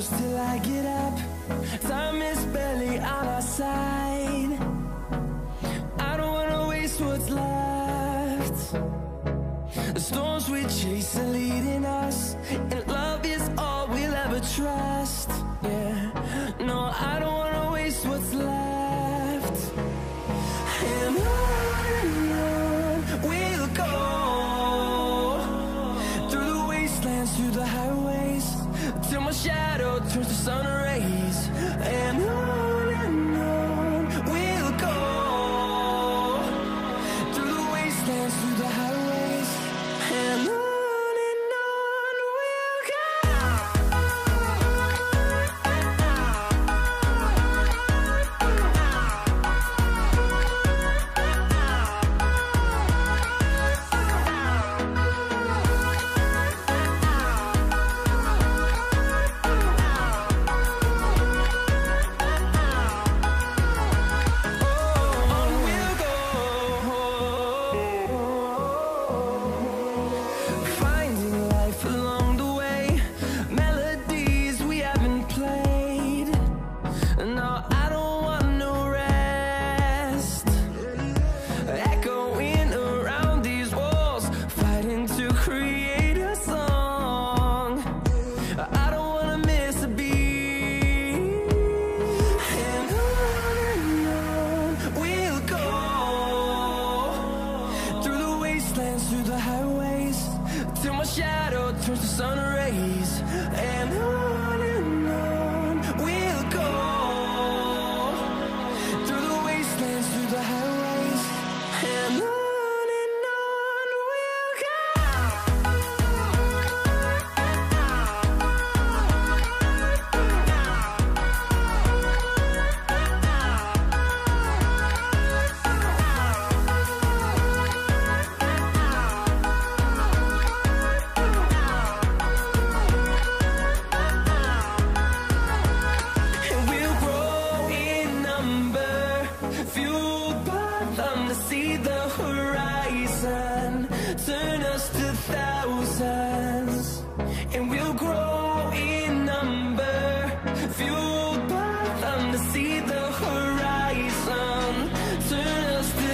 close till I get up. Time is barely on our side. I don't wanna waste what's left. The storms we chase are leading us, and love is all we'll ever trust. Yeah, no, I don't wanna waste what's left. And on we'll go, through the wastelands, through the highways, till my shadow turns to sun rays. And on we'll go, through the wastelands, through the highways, and on we'll go. Through the highways, till my shadow turns to sun rays. And on we'll go, through the wastelands, through the highways, and on we'll go. See the horizon, turn us to thousands, and we'll grow in number, fueled by them. To see the horizon, turn us to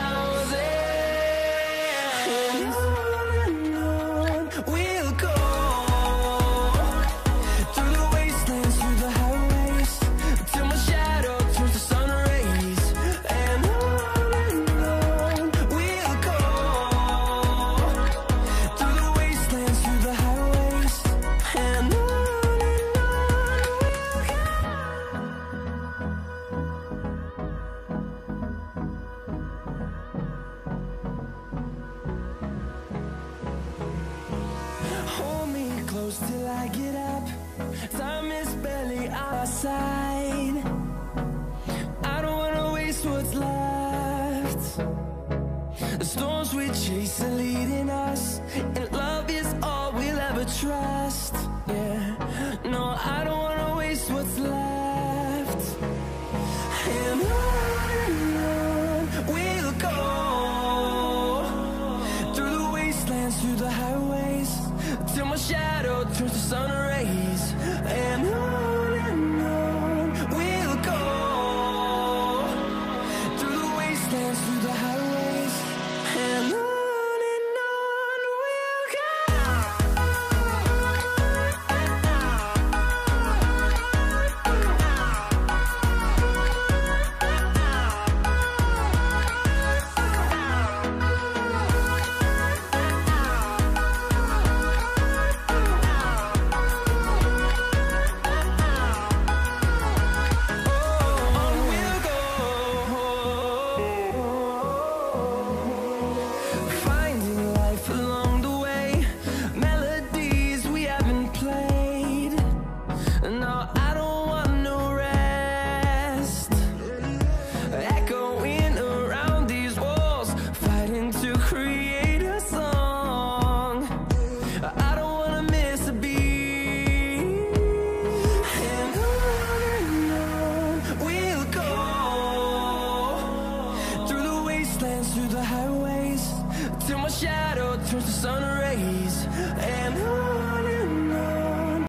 thousands, and on we'll go, through the wastelands, through the highways, till my shadow turns to sun rays. And close till I get up. Time is barely on our side. I don't wanna waste what's left. The storms we chase are leading us, and love is all we'll ever trust. Yeah, no, I don't wanna waste what's left. And on we'll go, through the wastelands, through the highways, till my shadow turns to sun rays. And on we'll go, through the wastelands, through the highways, and on we'll go. Through the highways, till my shadow turns to sun rays.